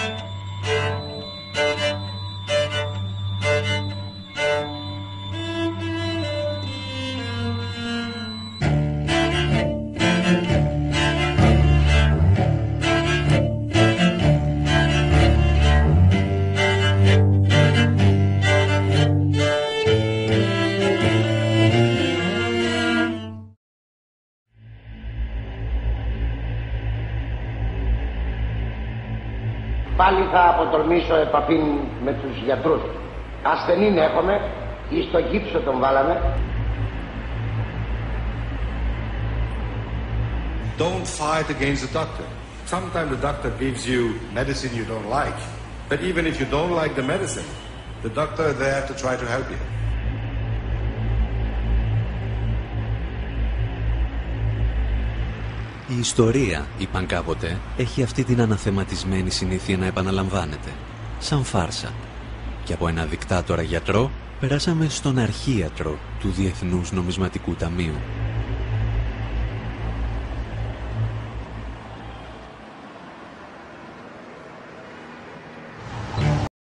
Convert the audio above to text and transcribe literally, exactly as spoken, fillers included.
Πάλι θα αποτολμήσω επαφή με τους γιατρούς. Ασθενήν έχουμε, ή στο γύψο τον βάλαμε. Don't fight against the doctor. Sometimes the doctor gives you medicine you don't like. But even if you don't like the medicine, the doctor is there to try to help you. Η ιστορία, είπαν κάποτε, έχει αυτή την αναθεματισμένη συνήθεια να επαναλαμβάνεται, σαν φάρσα. Και από ένα δικτάτορα γιατρό περάσαμε στον αρχίατρο του Διεθνούς Νομισματικού Ταμείου.